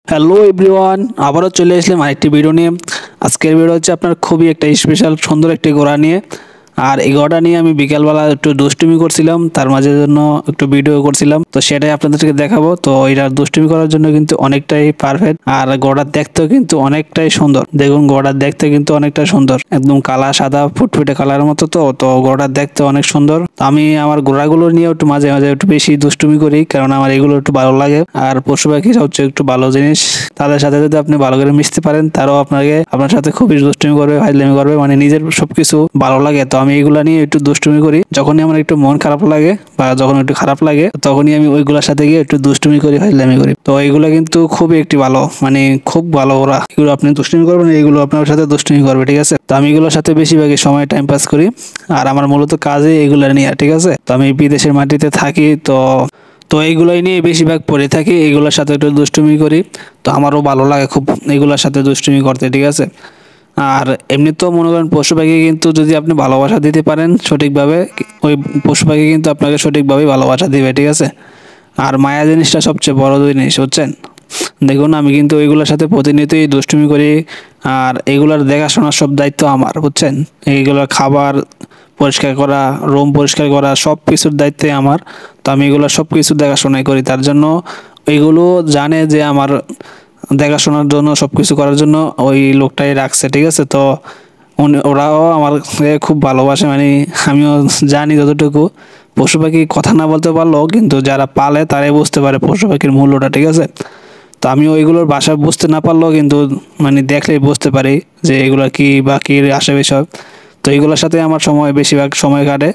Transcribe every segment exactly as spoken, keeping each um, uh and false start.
Hello everyone, আবারও চলে আসলাম আরেকটি ভিডিও নিয়ে। আজকের ভিডিও হচ্ছে আপনার খুবই একটা স্পেশাল সুন্দর একটি ঘোড়া নিয়ে। আর এই ঘোড়াটা নিয়ে আমি বিকালবেলা একটু দুষ্টুমি করছিলাম, তার মাঝে জন্য একটু ভিডিও করছিলাম, তো সেটাই আপনাদেরকে দেখাবো। তো এটা দুষ্টুমি করার জন্য কিন্তু অনেকটাই পারফেক্ট, আর ঘোড়ার দেখতেও কিন্তু অনেকটাই সুন্দর। দেখুন ঘোড়ার দেখতে কিন্তু অনেকটা সুন্দর, একদম কালা সাদা ফুটফুটে কালারের মতো। তো তো ঘোড়ার দেখতে অনেক সুন্দর। আমি আমার ঘোড়াগুলো নিয়ে একটু মাঝে মাঝে একটু বেশি দুষ্টুমি করি, কারণ আমার এগুলো একটু ভালো লাগে। আর পশু পাখি হচ্ছে একটু ভালো জিনিস, তাদের সাথে যদি আপনি ভালো করে মিশতে পারেন, তারাও আপনাকে আপনার সাথে খুবই দুষ্টুমি করবে, ফাইজলামি করবে, মানে নিজের সবকিছু ভালো লাগে। তো আমি এইগুলা নিয়ে একটু দুষ্টুমি করি। যখনই আমার একটু মন খারাপ লাগে বা যখন একটু খারাপ লাগে, তখনই আমি ওইগুলোর সাথে গিয়ে একটু দুষ্টুমি করি, ফাইজলামি করি। তো এইগুলো কিন্তু খুবই একটি ভালো, মানে খুব ভালো ওরা। এগুলো আপনি দুষ্টুমি করবেন, এইগুলো আপনার সাথে দুষ্টুমি করবে, ঠিক আছে। তো আমি এগুলোর সাথে বেশিরভাগই সময় টাইম পাস করি, আর আমার মূলত কাজে এগুলো নিয়ে, ঠিক আছে। তো আমি বিদেশের মাটিতে থাকি, তো তো এইগুলোই নিয়ে বেশিরভাগ পড়ে থাকি, এগুলোর সাথে একটু দুষ্টুমি করি। তো আমারও ভালো লাগে খুব এগুলোর সাথে দুষ্টুমি করতে, ঠিক আছে। আর এমনি তো মনে করেন পশু পাখি কিন্তু যদি আপনি ভালোবাসা দিতে পারেন সঠিকভাবে, ওই পশু পাখি কিন্তু আপনাকে সঠিকভাবে ভালোবাসা দিবে, ঠিক আছে। আর মায়া জিনিসটা সবচেয়ে বড় জিনিস, বুঝছেন। দেখুন আমি কিন্তু ওইগুলোর সাথে প্রতিনিয়তই দুষ্টুমি করি, আর এগুলার দেখাশোনার সব দায়িত্ব আমার, বুঝছেন। এইগুলোর খাবার পরিষ্কার করা, রুম পরিষ্কার করা, সব কিছুর দায়িত্বে আমার। তো আমি এগুলো সব কিছু দেখাশোনাই করি, তার জন্য ওইগুলো জানে যে আমার দেখাশোনার জন্য, সব কিছু করার জন্য ওই লোকটাই রাখছে, ঠিক আছে। তো ওরাও আমার খুব ভালোবাসে, মানে আমিও জানি যতটুকু। পশু পাখি কথা না বলতে পারলেও কিন্তু যারা পালে তারাই বুঝতে পারে পশু পাখির মূল্যটা, ঠিক আছে। তো আমি ওইগুলোর ভাষা বুঝতে না পারলেও কিন্তু মানে দেখলেই বুঝতে পারি যে এগুলো কি বা কি আসে বিষয়। তো এইগুলোর সাথে আমার সময় বেশিরভাগ সময় কাটে,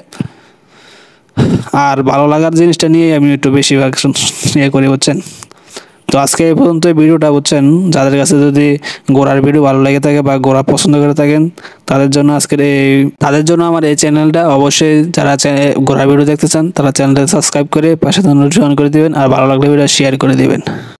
আর ভালো লাগার জিনিসটা নিয়ে আমি একটু বেশিরভাগ ইয়ে করি, বুঝছেন। তো আজকে এই পর্যন্ত ভিডিওটা, বুঝছেন। যাদের কাছে যদি ঘোড়ার ভিডিও ভালো লেগে থাকে বা ঘোড়া পছন্দ করে থাকেন, তাদের জন্য আজকের এই তাদের জন্য আমার এই চ্যানেলটা অবশ্যই, যারা ঘোড়ার ভিডিও দেখতে চান তারা চ্যানেলটা সাবস্ক্রাইব করে পাশে নোটিফিকেশন করে দিবেন, আর ভালো লাগলে ভিডিও শেয়ার করে দিবেন।